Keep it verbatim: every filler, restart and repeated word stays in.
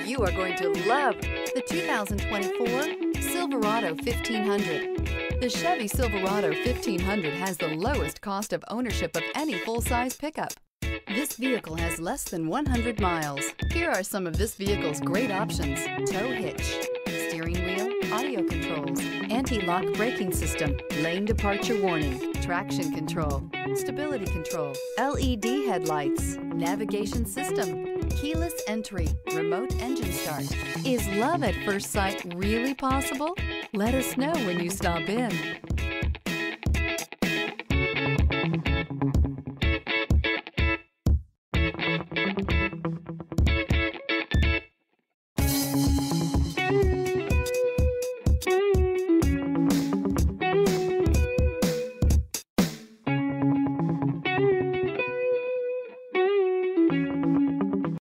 You are going to love the two thousand twenty-four Silverado fifteen hundred. The Chevy Silverado fifteen hundred has the lowest cost of ownership of any full-size pickup. This vehicle has less than one hundred miles. Here are some of this vehicle's great options: tow hitch, steering wheel audio controls, anti-lock braking system, lane departure warning, traction control, stability control, L E D headlights, navigation system, keyless entry, remote engine start. Is love at first sight really possible? Let us know when you stop in.